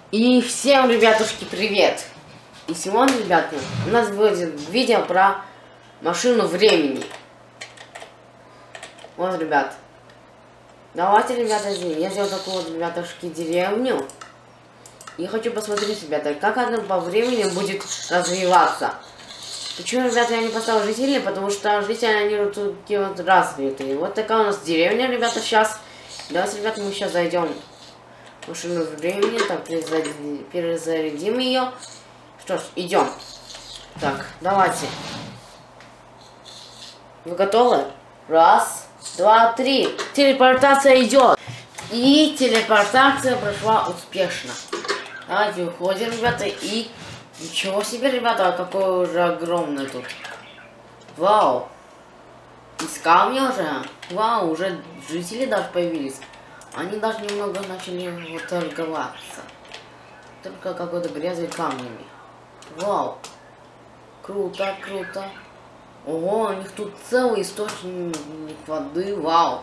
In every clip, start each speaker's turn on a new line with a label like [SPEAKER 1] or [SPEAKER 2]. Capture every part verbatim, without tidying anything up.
[SPEAKER 1] И всем, ребятушки, привет! И сегодня, ребята, у нас будет видео про машину времени. Вот, ребят. Давайте, ребята, я сделал такую вот, ребятушки, деревню. И хочу посмотреть, ребята, как она по времени будет развиваться. Почему, ребята, я не поставил жителей? Потому что жители, они вот такие вот развитые. Вот такая у нас деревня, ребята, сейчас. Давайте, ребята, мы сейчас зайдем в машину времени. Так, перезарядим, перезарядим ее. Что ж, идем. Так, давайте. Вы готовы? Раз, два, три. Телепортация идет. И телепортация прошла успешно. Давайте уходим, ребята, и... Ничего себе, ребята, какой уже огромный тут. Вау. Из камня уже. Вау, уже жители даже появились. Они даже немного начали вот торговаться. Только какой-то грязью камнями. Вау. Круто, круто. Ого, у них тут целый источник воды. Вау.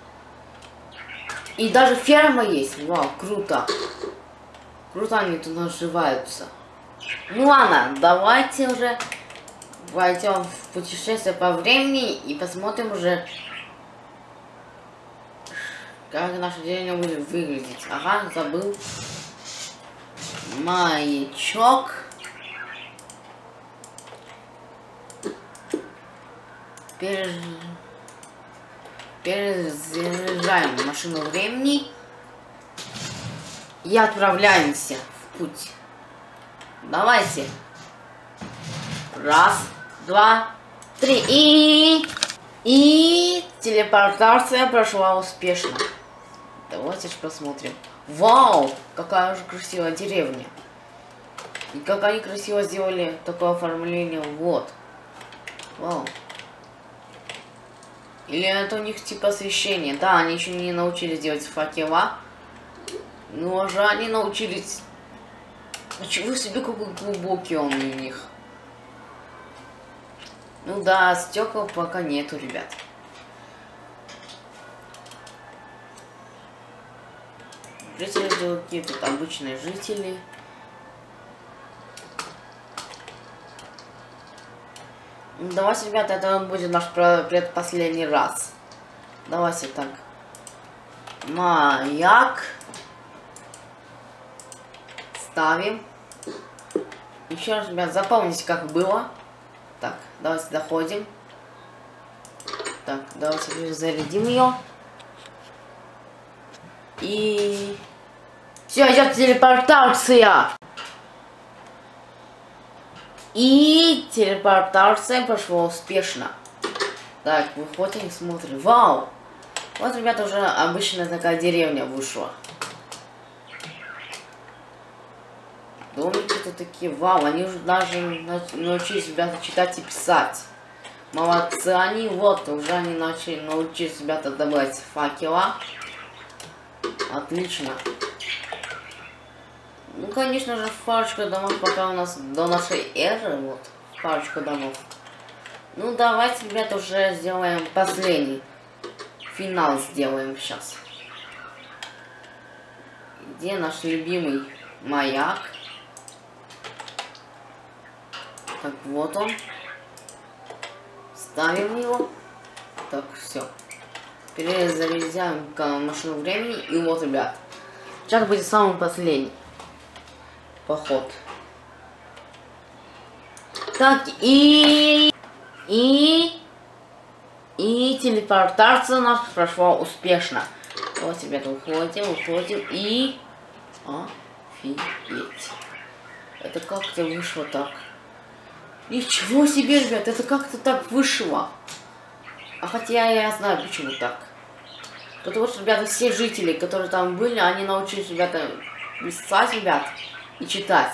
[SPEAKER 1] И даже ферма есть. Вау, круто. Круто они тут наживаются. Ну ладно, давайте уже пойдем в путешествие по времени и посмотрим уже, как наша деревня будет выглядеть. Ага, забыл. Маячок. Перез... Перезаряжаем машину времени и отправляемся в путь. Давайте. Раз, два, три. И... И телепортация прошла успешно. Давайте же посмотрим. Вау! Какая же красивая деревня. И как они красиво сделали такое оформление. Вот. Вау. Или это у них типа освещение. Да, они еще не научились делать факела. Но уже они научились... Ничего себе, какой глубокий он у них. Ну да, стекол пока нету, ребят. Жители какие-то тут обычные жители. Ну, давайте, ребята, это будет наш предпоследний раз. Давайте так. Маяк. Ставим. Еще раз, ребят, запомните, как было. Так, давайте доходим. Так, давайте перезарядим ее. И... Все, идет телепортация. И телепортация прошла успешно. Так, выходим и смотрим. Вау! Вот, ребята, уже обычная такая деревня вышла. Домики-то такие, вау, они уже даже научились, ребята, читать и писать. Молодцы они, вот, уже они начали научились, ребята, добывать факела. Отлично. Ну, конечно же, парочка домов пока у нас до нашей эры, вот, парочка домов. Ну, давайте, ребята, уже сделаем последний. Финал сделаем сейчас. Где наш любимый маяк? Так, вот он. Ставим его. Так, все. Перезаряжаем машину времени. И вот, ребят. Сейчас будет самый последний поход. Так, и... И... И телепортация наша прошла успешно. Давайте, ребята, уходим, уходим. И... Офигеть. Это как-то вышло так. Ничего себе, ребят, это как-то так вышло. А хотя я знаю, почему так. Потому что, ребята, все жители, которые там были, они научились, ребята, писать, ребят, и читать.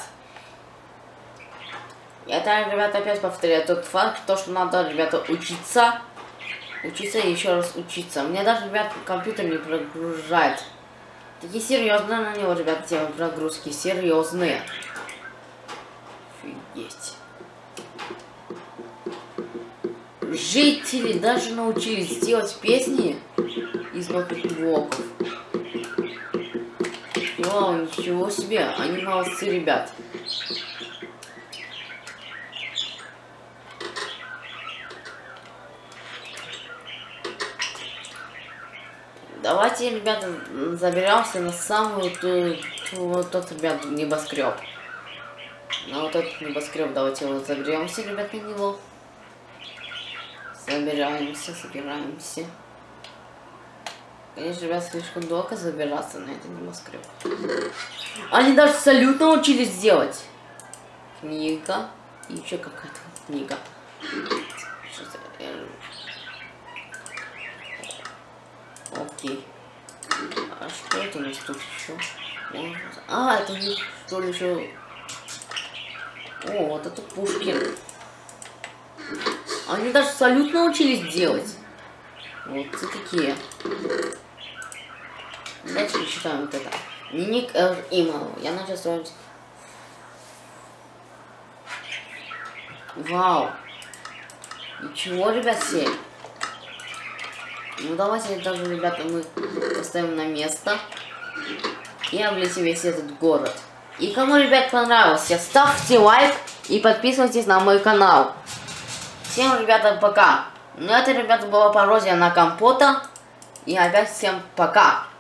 [SPEAKER 1] И это, ребята, опять повторяю тот факт, то, что надо, ребята, учиться. Учиться и еще раз учиться. Мне даже, ребят, компьютер не прогружает. Такие серьезные на него, ребят, темы прогрузки. Серьезные. Офигеть. Жители даже научились делать песни из блоков. Вау, ничего себе, они молодцы, ребят. Давайте, ребята, заберемся на самую ту, ту, вот тот, ребят, небоскреб. На вот этот небоскреб, давайте его заберемся, ребят, на него. Забираемся, собираемся. Конечно, ребят, слишком долго забираться на этот небоскреб. Они даже салют научились делать. Книга. И еще какая-то книга. Окей. А что это у нас тут еще? А, это что ли еще... О, вот это пушки. Они даже салют научились делать. Вот это какие. Давайте почитаем вот это. Ник Имал. Я начал строить. Вау. Ничего, ребят, все. Ну давайте даже, ребята, мы поставим на место. И облетим весь этот город. И кому, ребят, понравился, ставьте лайк и подписывайтесь на мой канал. Всем, ребята, пока. Ну это, ребята, была пародия на Компота. И опять всем пока.